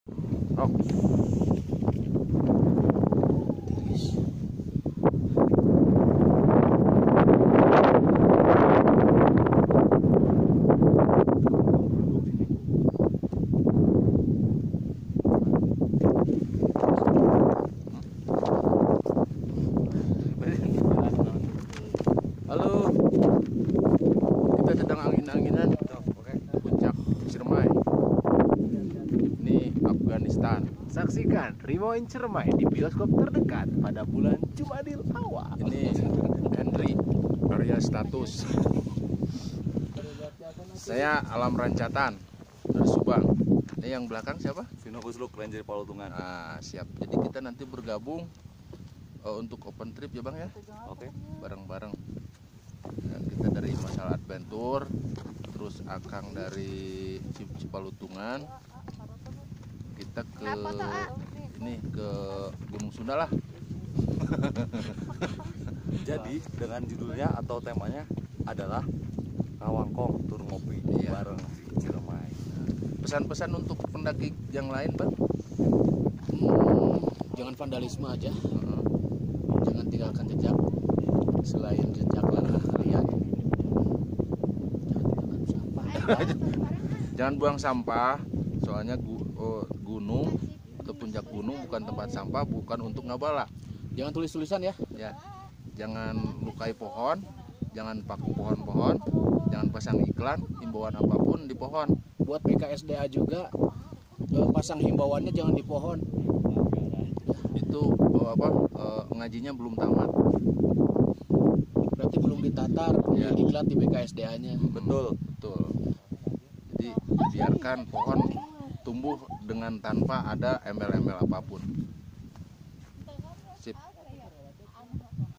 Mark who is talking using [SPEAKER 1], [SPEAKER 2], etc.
[SPEAKER 1] Oh. Halo, kita sedang angin-anginan di puncak Ciremai. Ini Afghanistan.
[SPEAKER 2] Saksikan Rewind Ciremai di bioskop terdekat pada bulan Jumadil awal.
[SPEAKER 1] Ini Henry Arya Status. Saya Alam Rancatan dari Subang. Ini yang belakang siapa?
[SPEAKER 3] Vino Kusluk, Ranger Palutungan.
[SPEAKER 1] Ah, siap. Jadi kita nanti bergabung untuk open trip ya Bang ya.
[SPEAKER 3] Oke.
[SPEAKER 1] Bareng-bareng. Ya, kita dari Masalah Adventure, terus Akang dari Cipalutungan, kita ke ini ke Gunung Sunda lah.
[SPEAKER 3] Jadi dengan judulnya atau temanya adalah Kawangkong Tur Ngopi bareng di Ciremai.
[SPEAKER 1] Pesan-pesan untuk pendaki yang lain Bang?
[SPEAKER 4] Jangan vandalisme aja, jangan tinggalkan jejak. Selain jejak langkah kalian, jangan tinggalkan sampah.
[SPEAKER 1] Jangan buang sampah, soalnya gunung atau puncak gunung bukan tempat sampah, bukan untuk ngabala.
[SPEAKER 4] Jangan tulis-tulisan ya.
[SPEAKER 1] Ya, jangan lukai pohon, jangan paku pohon-pohon, jangan pasang iklan, himbauan apapun di pohon.
[SPEAKER 4] Buat BKSDA juga, pasang himbauannya jangan di pohon.
[SPEAKER 1] Itu ngajinya belum tamat.
[SPEAKER 4] Berarti belum ditatar
[SPEAKER 1] Ya.
[SPEAKER 4] diklat di BKSDA-nya.
[SPEAKER 1] Betul. Jadi biarkan pohon tumbuh dengan tanpa ada embel-embel apapun. Sip.